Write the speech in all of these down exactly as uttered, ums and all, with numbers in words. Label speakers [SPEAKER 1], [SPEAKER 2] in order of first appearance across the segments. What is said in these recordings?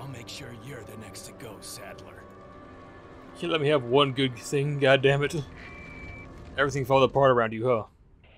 [SPEAKER 1] I'll make sure you're the next to go, Saddler.
[SPEAKER 2] You let me have one good thing, goddammit. Everything falls apart around you, huh?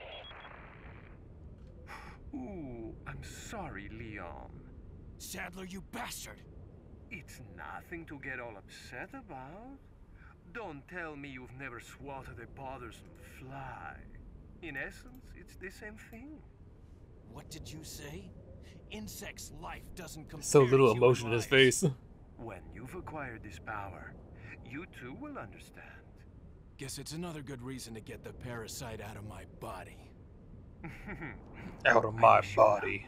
[SPEAKER 3] Ooh, I'm sorry, Leon.
[SPEAKER 1] Saddler, you bastard!
[SPEAKER 3] It's nothing to get all upset about. Don't tell me you've never swatted a bothersome fly. In essence, it's the same thing.
[SPEAKER 1] What did you say? Insect's life doesn't compare
[SPEAKER 2] So
[SPEAKER 1] to
[SPEAKER 2] little
[SPEAKER 1] human
[SPEAKER 2] emotion in his
[SPEAKER 1] lives.
[SPEAKER 2] face.
[SPEAKER 3] When you've acquired this power, you too will understand.
[SPEAKER 1] Guess it's another good reason to get the parasite out of my body.
[SPEAKER 2] Out of my body.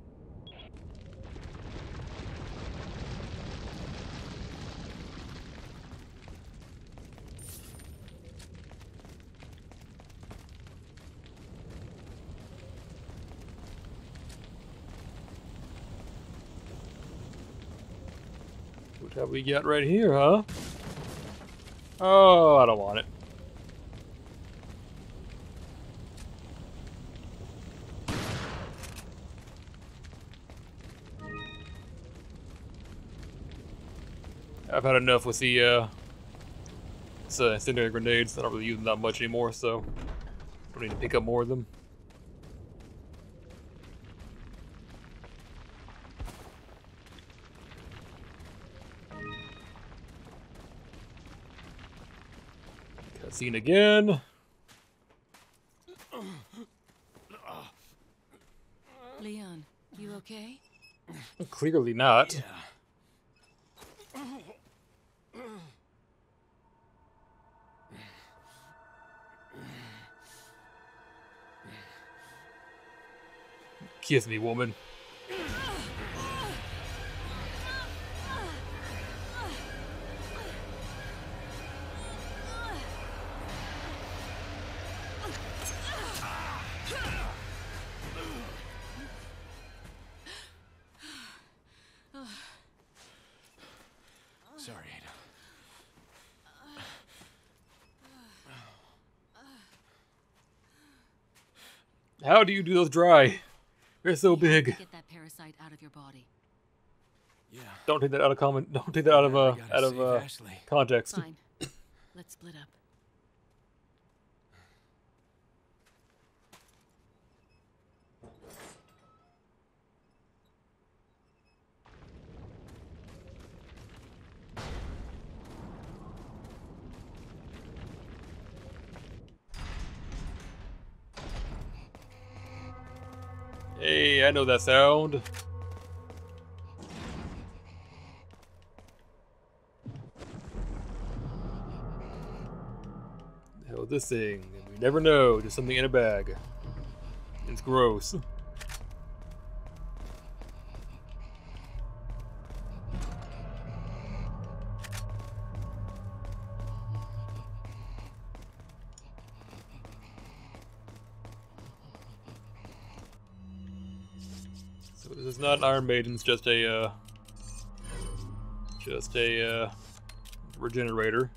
[SPEAKER 2] What have we got right here, huh? Oh, I don't want it. I've had enough with the uh, uh, incendiary grenades. I don't really use them that much anymore, so don't need to pick up more of them. Cutscene again.
[SPEAKER 4] Leon, you okay?
[SPEAKER 2] Clearly not.
[SPEAKER 1] Yeah.
[SPEAKER 2] Kiss me, woman.
[SPEAKER 1] Sorry, Ada.
[SPEAKER 2] How do you do those dry? They're so
[SPEAKER 4] You have to
[SPEAKER 2] big.
[SPEAKER 4] Get that parasite out of your body.
[SPEAKER 1] Yeah.
[SPEAKER 2] Don't take that out of comment. Don't take that out of
[SPEAKER 1] I
[SPEAKER 2] uh,
[SPEAKER 1] gotta
[SPEAKER 2] out of
[SPEAKER 1] save
[SPEAKER 2] uh,
[SPEAKER 1] Ashley.
[SPEAKER 2] context.
[SPEAKER 4] Fine. Let's split up.
[SPEAKER 2] Hey, I know that sound. The hell is this thing? We never know. Just something in a bag. It's gross. So this is not an Iron Maiden. It's just a, uh, just a uh, regenerator.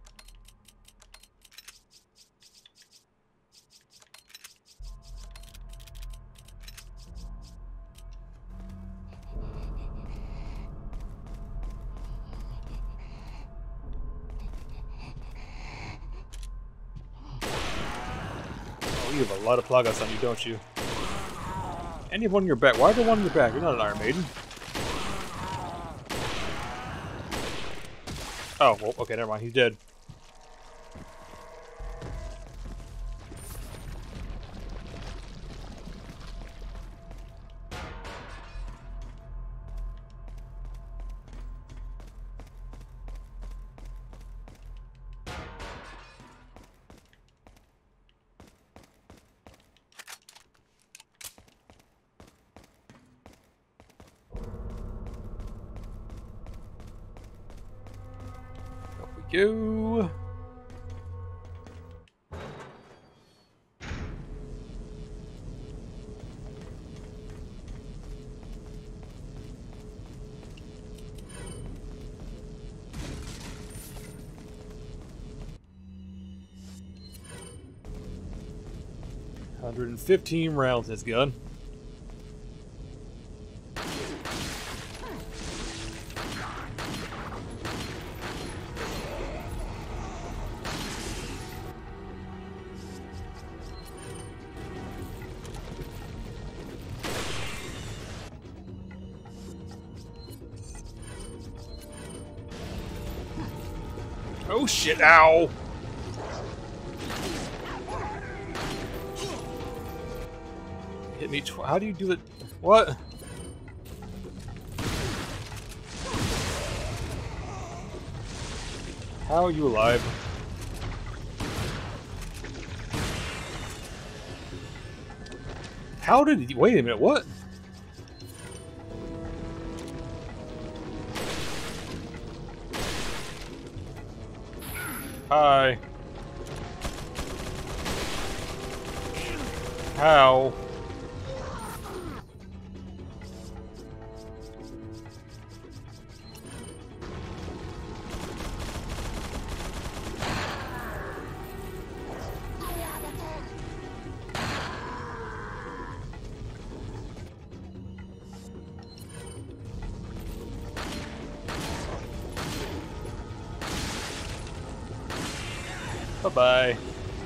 [SPEAKER 2] Oh, you have a lot of plagas on you, don't you? And you have one on your back. Why the one on your back? You're not an Iron Maiden. Oh, well, okay, never mind. He's dead. Go. one hundred fifteen rounds in this gun. Oh shit, ow! Hit me tw- how do you do that? What? How are you alive? How did he- wait a minute, what? Hi. How? Bye-bye.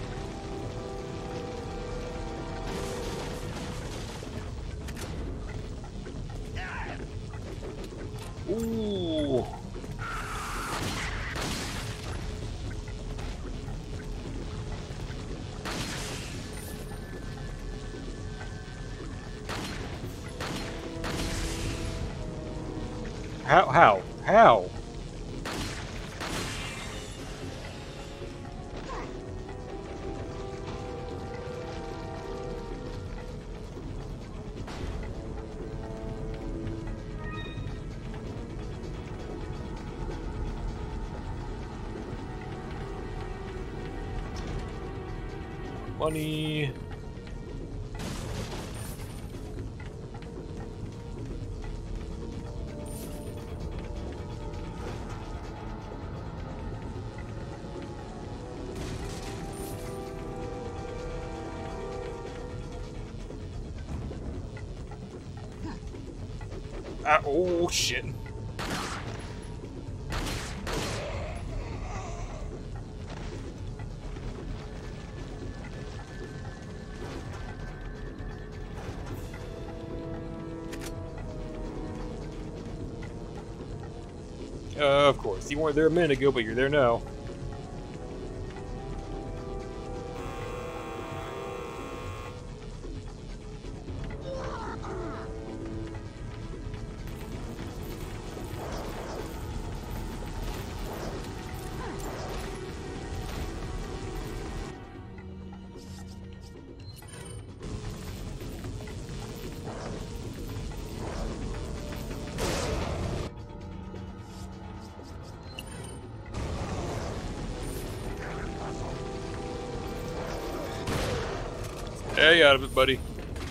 [SPEAKER 2] Ooh. How? How? How? Money. Ah, oh shit. Uh, of course. You weren't there a minute ago, but you're there now. Stay out of it, buddy.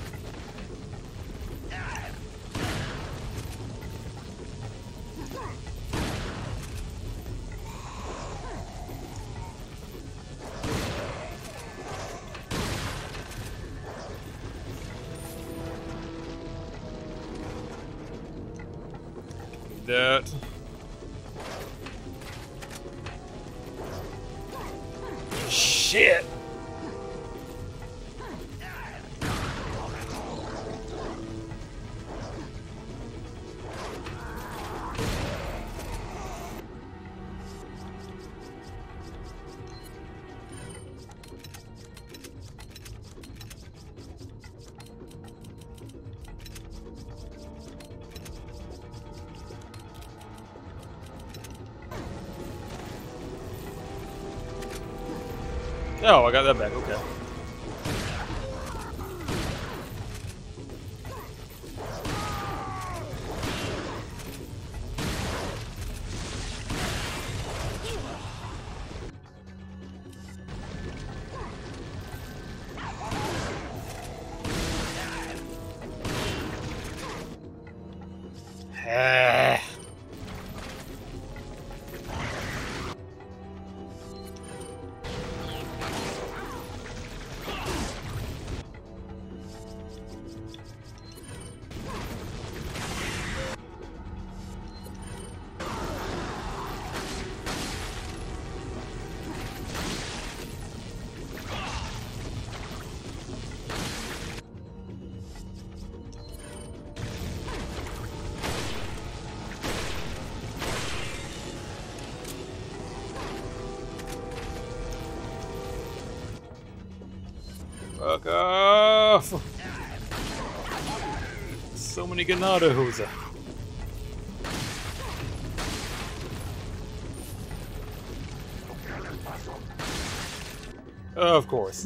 [SPEAKER 2] That. Shit. Oh, I got that back. Okay. Ah. Fuck off! So many Ganados. Of course.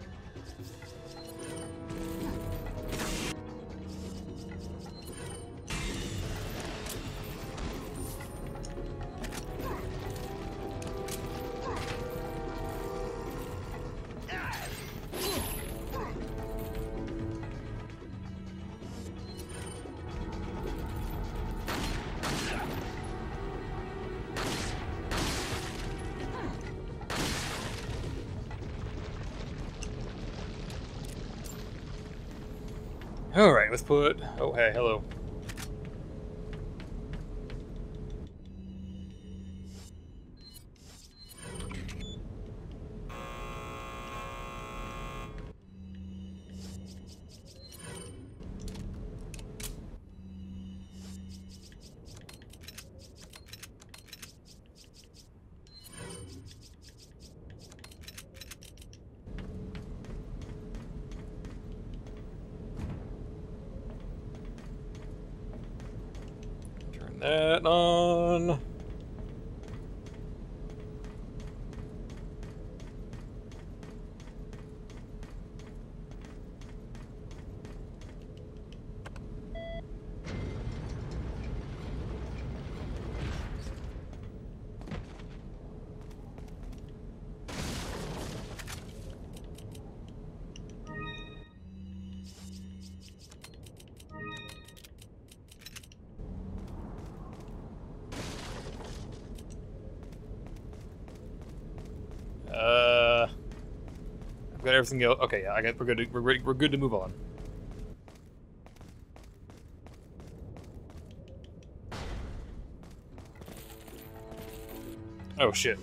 [SPEAKER 2] Alright, let's put... Oh, hey, hello. That on. Uh, I've got everything else. Okay, yeah, I got. We're good. To, we're ready, we're good to move on. Oh shit.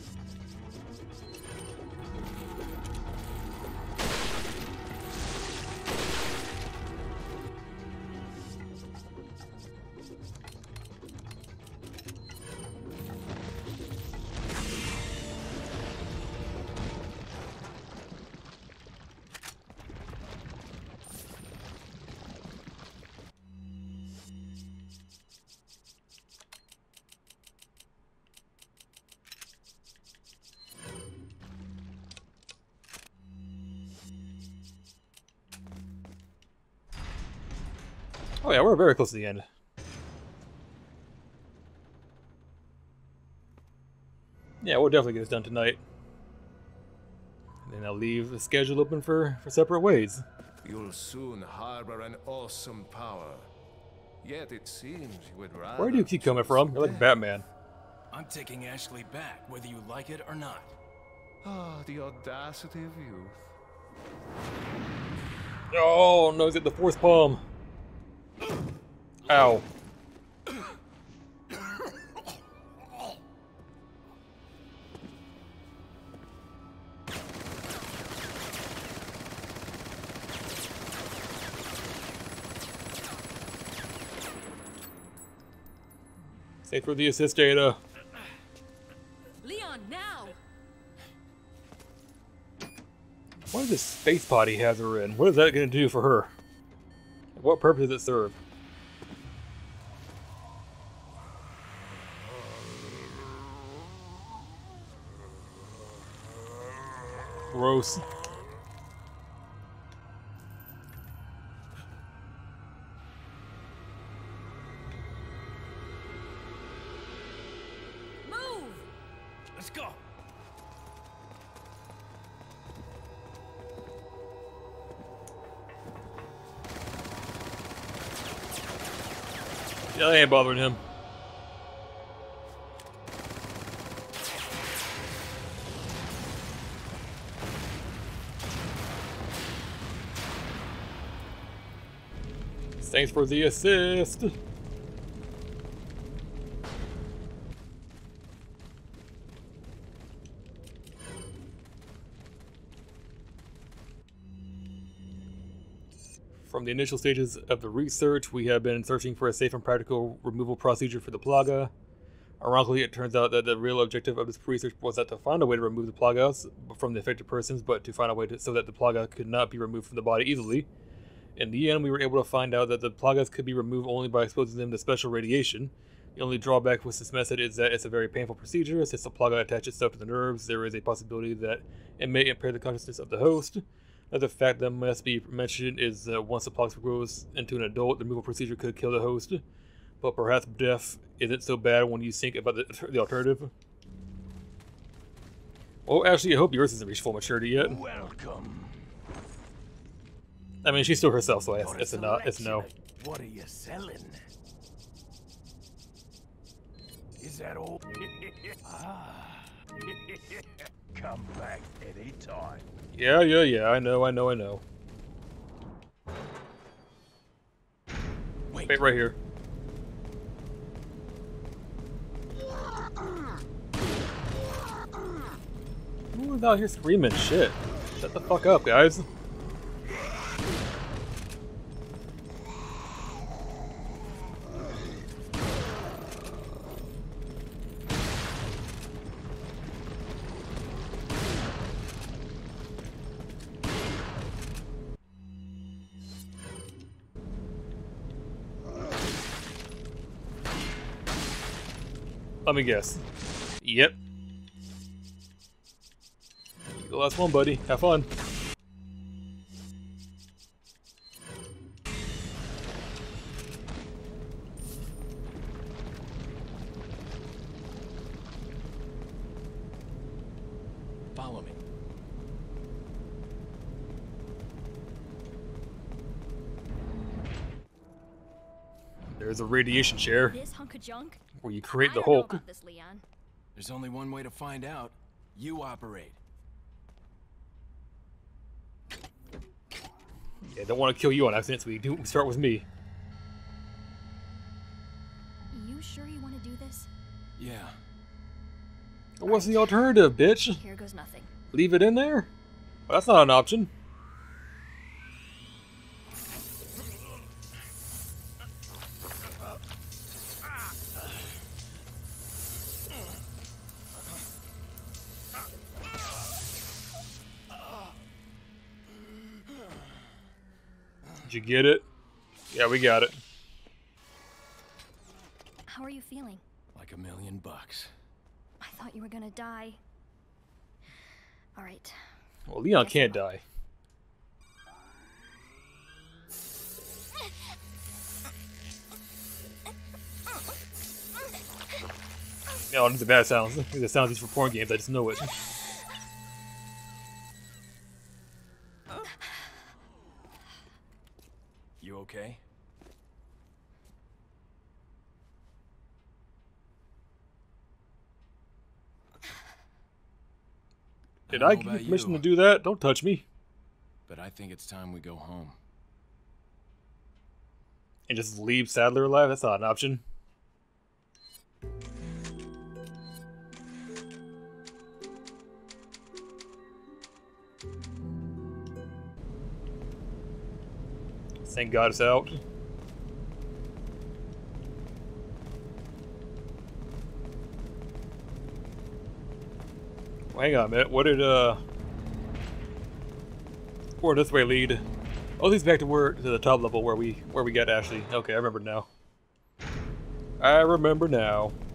[SPEAKER 2] Oh yeah, we're very close to the end. Yeah, we'll definitely get this done tonight. And then I'll leave the schedule open for, for separate ways.
[SPEAKER 5] You'll soon harbor an awesome power. Yet it seems you would rather...
[SPEAKER 2] Where do you keep coming from? You're like Batman.
[SPEAKER 1] I'm taking Ashley back, whether you like it or not.
[SPEAKER 5] Ah, the audacity of youth.
[SPEAKER 2] Oh no, he's at the force palm. Ow. Thanks for the assist, Ada.
[SPEAKER 4] Leon, now!
[SPEAKER 2] What does this space pod he has her in? What is that going to do for her? What purpose does it serve? Gross.
[SPEAKER 4] Move!
[SPEAKER 1] Let's go.
[SPEAKER 2] Yeah, that ain't bothering him. Thanks for the assist. From the initial stages of the research, we have been searching for a safe and practical removal procedure for the Plaga. Ironically, it turns out that the real objective of this research was not to find a way to remove the plagas from the affected persons, but to find a way to, so that the plaga could not be removed from the body easily. In the end, we were able to find out that the plagas could be removed only by exposing them to special radiation. The only drawback with this method is that it's a very painful procedure. Since the plaga attaches itself to the nerves, there is a possibility that it may impair the consciousness of the host. Another fact that must be mentioned is that once the plaga grows into an adult, the removal procedure could kill the host. But perhaps death isn't so bad when you think about the, the alternative. Well, actually, I hope yours hasn't reached full maturity yet.
[SPEAKER 1] Welcome.
[SPEAKER 2] I mean, she's still herself, so it's, it's a no. It's a no.
[SPEAKER 1] What are you selling? Is that all? Ah. Come back anytime.
[SPEAKER 2] Yeah, yeah, yeah. I know, I know, I know.
[SPEAKER 1] Wait,
[SPEAKER 2] Wait right here. Who's out here screaming shit? Shut the fuck up, guys. Let me guess. Yep. The last one, buddy. Have fun.
[SPEAKER 1] follow me.
[SPEAKER 2] There's a radiation chair
[SPEAKER 4] This hunk of junk?
[SPEAKER 2] where you create
[SPEAKER 4] I
[SPEAKER 2] the
[SPEAKER 4] don't know
[SPEAKER 2] Hulk.
[SPEAKER 4] about this, Leon.
[SPEAKER 1] There's only one way to find out. You operate.
[SPEAKER 2] Yeah, don't want to kill you on accident, so we do start with me.
[SPEAKER 4] You sure you want to do this?
[SPEAKER 1] Yeah.
[SPEAKER 2] What's the alternative, bitch?
[SPEAKER 4] Here goes nothing.
[SPEAKER 2] Leave it in there? Well, that's not an option. Did you get it? Yeah, we got it.
[SPEAKER 4] How are you feeling?
[SPEAKER 1] Like a million bucks.
[SPEAKER 4] I thought you were gonna die. All right.
[SPEAKER 2] Well, Leon
[SPEAKER 4] Guess
[SPEAKER 2] can't
[SPEAKER 4] not.
[SPEAKER 2] die. No, these are bad sounds. These are sounds used for porn games. I just know it.
[SPEAKER 1] You okay?
[SPEAKER 2] Did
[SPEAKER 1] don't
[SPEAKER 2] I
[SPEAKER 1] know
[SPEAKER 2] give you
[SPEAKER 1] about
[SPEAKER 2] permission
[SPEAKER 1] you,
[SPEAKER 2] to do that? Don't touch me.
[SPEAKER 1] But I think it's time we go home.
[SPEAKER 2] And just leave Sadler alive? That's not an option. Thank God it's out. Well, hang on a minute. What did, uh... where did this way lead? Oh, this is back to where, to the top level where we, where we got Ashley. Okay, I remember now. I remember now.